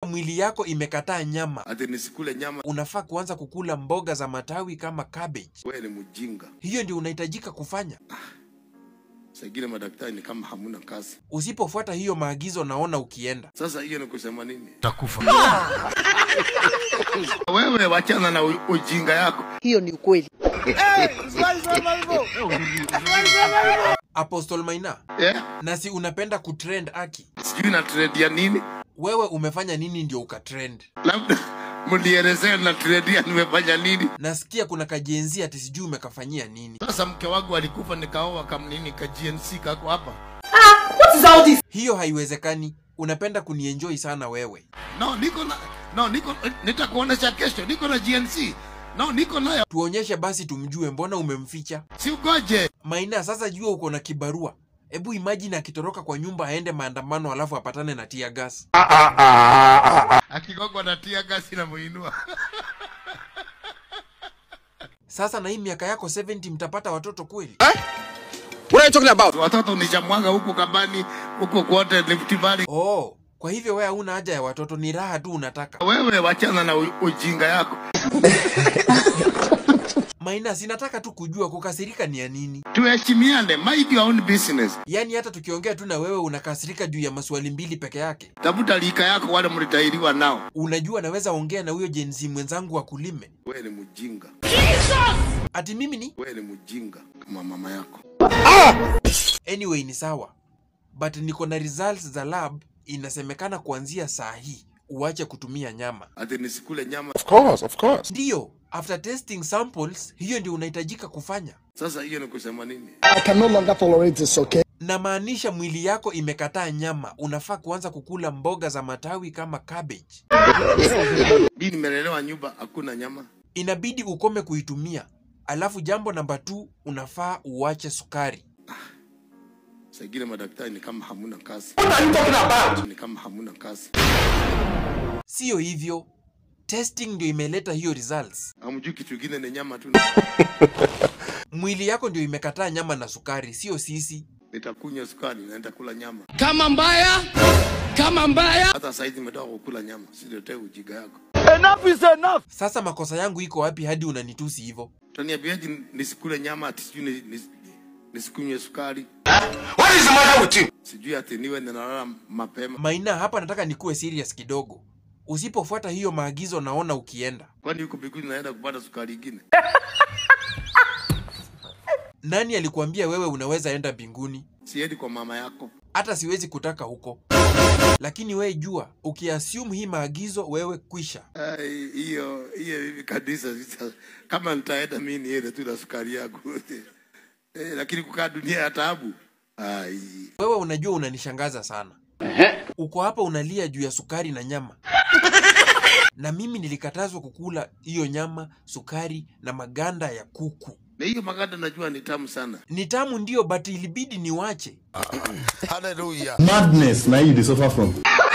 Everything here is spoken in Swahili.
mwili yako imekataa nyama. Ati nisikule nyama. Unafaa kuanza kukula mboga za matawi kama cabbage. Wewe ni mjinga. Hiyo ndio unahitajika kufanya. Sagile madaktari ni kama hamuna kazi. Usipofuata hiyo maagizo naona ukienda. Sasa hiyo ni kusema nini? Utakufa. Wewe wachana na ujinga yako. Hiyo ni ukweli. Apostle Maina. Yeah? Nasi unapenda kutrend aki. Sijui na trend ya nini? Wewe umefanya nini ndio ukatrend? Labda mlielezea na trend ya nimefanya nini? Nasikia kuna kajenzi ati sijui umekafanyia nini. Sasa mke wangu alikufa nikaoa kama nini kajenzi kako hapa. What is all this? Hiyo haiwezekani. Unapenda kunienjoy sana wewe. Nitakuonesha kesho. Niko na GNC. Niko nayo. Tuonyeshe basi tumjue, mbona umemficha? Si ugoje. Maina, sasa jua uko na kibarua. Ebu imagine akitoroka kwa nyumba aende maandamano alafu apatane na tear gas. Akigogwa na tear gas na muinua. Sasa na hii miaka yako 70 mtapata watoto kweli? What are you talking about? Watoto nishamwaga huko kambani, huko kwote Rift Valley. Oh, kwa hivyo wewe huna haja ya watoto, ni raha tu unataka. Wewe wachana na ujinga yako. Maina, sinataka tu kujua kukasirika ni ya nini. Tuheshimiane, mind your own business. Yaani hata tukiongea tu na wewe unakasirika juu ya maswali mbili peke yake. Tafuta lika yako wale mlitairiwa nao. Unajua naweza ongea na huyo jenzi mwenzangu wa kulime. Wewe ni mjinga. Ati mimi ni? Wewe ni mjinga kama mama yako. Anyway ni sawa. But niko na results za lab, inasemekana kuanzia saa hii uache kutumia nyama. Ati nisikule nyama. Of course. Ndio, after testing samples, hiyo ndio unahitajika kufanya. Sasa hiyo ni kusema nini? I can no longer tolerate this, okay? Na maanisha mwili yako imekataa nyama, unafaa kuanza kukula mboga za matawi kama cabbage. Mimi nimelelewa nyumba hakuna nyama. Inabidi ukome kuitumia. Alafu jambo namba 2, unafaa uache sukari. Sagile madaktari ni kama hamuna kazi. What are you talking about? Ni kama hamuna kazi. Sio hivyo. Testing ndio imeleta hiyo results. Hamjui kitu kingine ni nyama tu. Mwili yako ndio imekataa nyama na sukari, sio sisi. Nitakunywa sukari na nitakula nyama. Kama mbaya. Hata sasa hivi nimetoka kukula nyama. Siletee ujinga yako. Enough is enough. Sasa makosa yangu iko wapi hadi unanitusi hivyo? Utaniambiaje nisikule nyama ati sijui nisikunywe sukari? What is the matter with you? Sijui ati niwe ninalala mapema. Maina, hapa nataka nikuwe serious kidogo. Usipofuata hiyo maagizo naona ukienda. Kwani huko biguni naenda kupata sukari nyingine? Nani alikuambia wewe unaweza enda mbinguni? Siendi kwa mama yako. Hata siwezi kutaka huko. Lakini wewe jua, ukiassume hii maagizo wewe kwisha. Hiyo hivi kabisa. Kama nitaenda mimi niende tu na sukari yangu. Lakini kukaa dunia ya taabu. Wewe unajua unanishangaza sana. Uko hapa unalia juu ya sukari na nyama. Na mimi nilikatazwa kukula hiyo nyama, sukari na maganda ya kuku. Na hiyo maganda najua ni tamu sana. Ni tamu ndio, but ilibidi niwache. Hallelujah. Madness, na you suffer from.